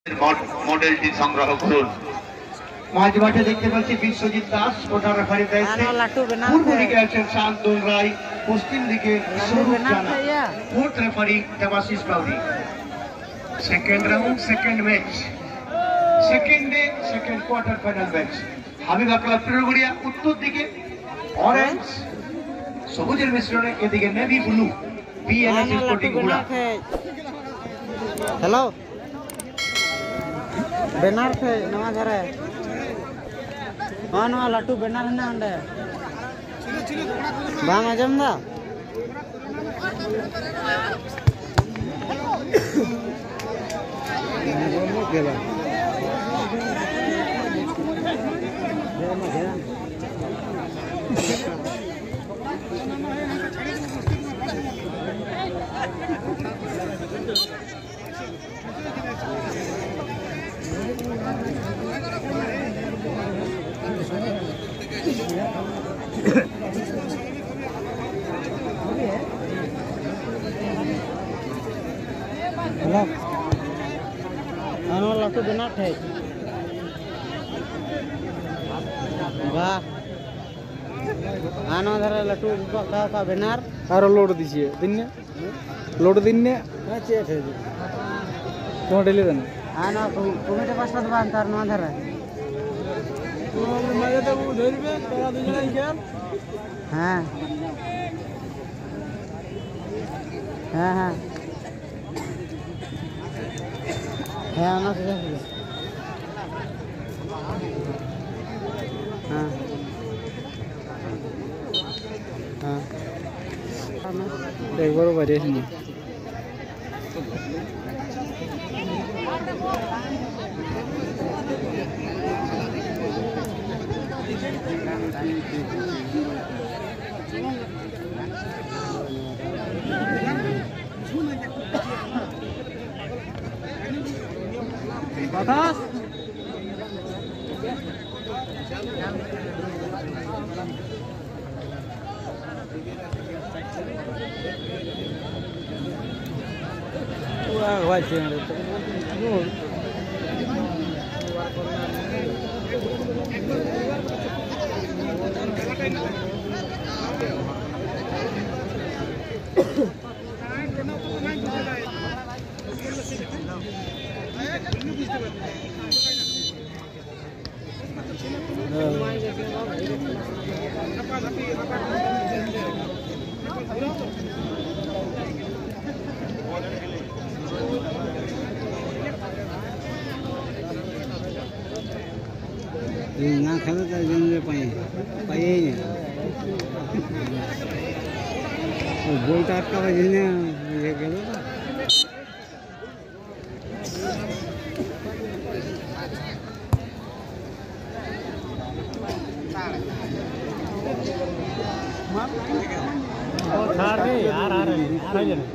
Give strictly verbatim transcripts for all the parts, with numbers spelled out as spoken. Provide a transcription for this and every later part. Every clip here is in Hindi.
মডেলটি সংগ্রহ করুন। মাঝ মাঠে দেখতে পাচ্ছি বিশ্বজিৎ দাস কোটা রেফারি দায়িত্বে, পূর্ব দিকে আছেন শান্তন রায়, পশ্চিম দিকে Swarup Jana, fourth referee Debasish Bauri. Second round, second match, second day, second quarter final match. Habiba club Pirogaria উত্তর দিকে অরেঞ্জ সবুজের মিশ্রণে, এদিকে navy blue BNS sporting Gura. Hello बेनार थे नवा धरे हाँ नवा लाटू बेनार है ना अंडे बांग आजम दा हेलो हाँ लाटू बेनार थे वाह हाँ धरे लाटू का का बेनार आरो लोड दीजिए दिन ने लोड दिन ने अच्छे थे तो डेली देना हाँ ना कमिटी पास बात बांध तार नवा धरे मजे तो वो धर पे तेरा दूसरा ही क्या हाँ हाँ हाँ हाँ ना से हाँ हाँ एक बार वरियस नहीं बातास wah wajib ना खेलो तो जन पाए पाए ही नहीं बोल टाट का जिन्हें ये खेलो यार यार आ रहे आ रहे हैं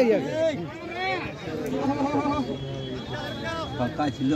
ফাঁকা ছিল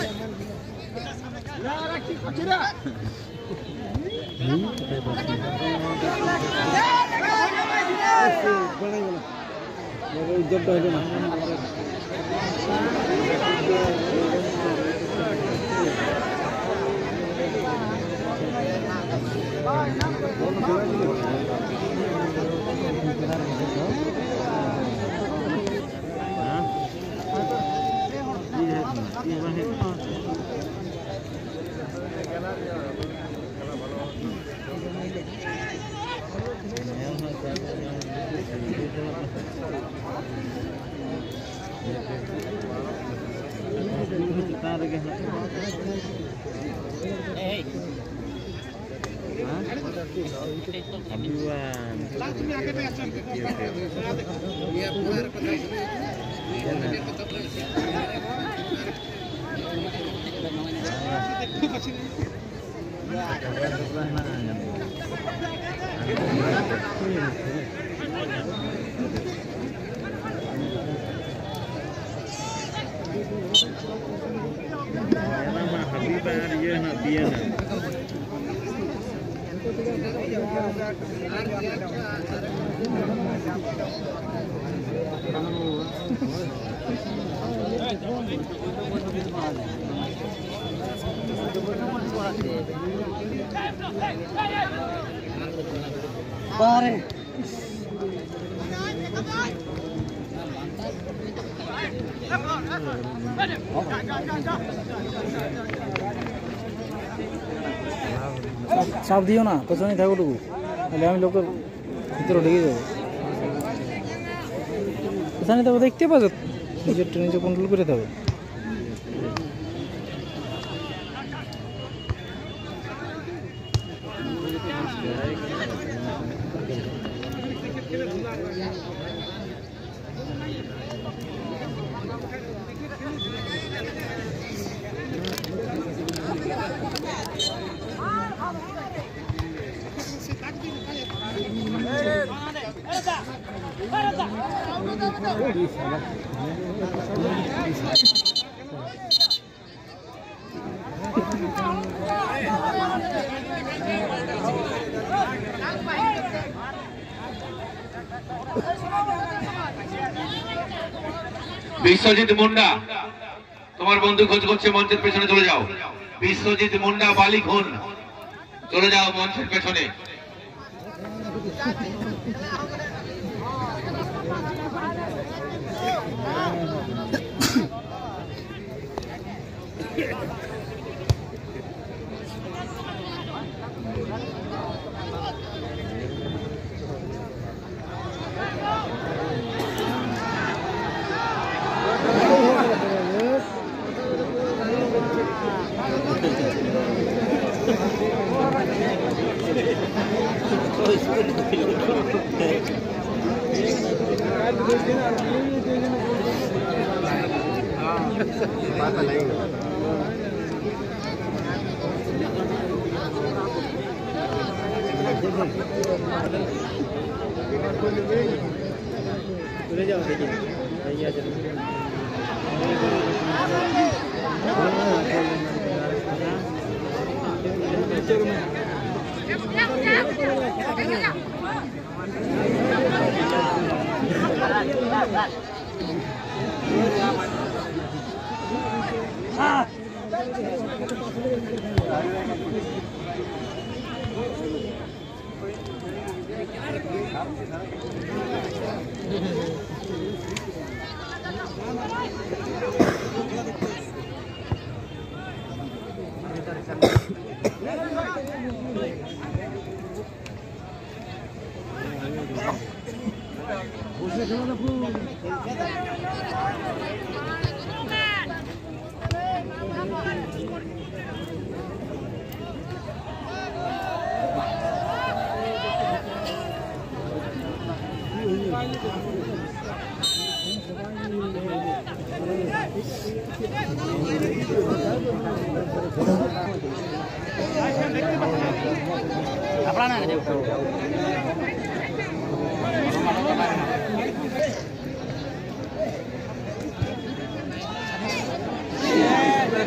উদ্যোগটা হলো না Pare. চাপ দিও না পেছনে থাকো টুকু তাহলে আমি লোকের ভিতরে ঢেকে যাবো পেছনে থাকো দেখতে পাবো নিজের নিজে কন্ট্রোল করে থাকো বিশ্বজিৎ মুন্ডা তোমার বন্ধু খোঁজ করছে মঞ্চের পেছনে চলে যাও বিশ্বজিৎ মুন্ডা বালি খুন চলে যাও মঞ্চের পেছনে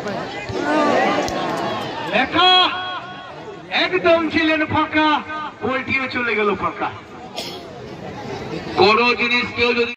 একা একদম ছিলেন ফাঁকা, বলটিও চলে গেল ফাঁকা। কোনো জিনিস কেউ যদি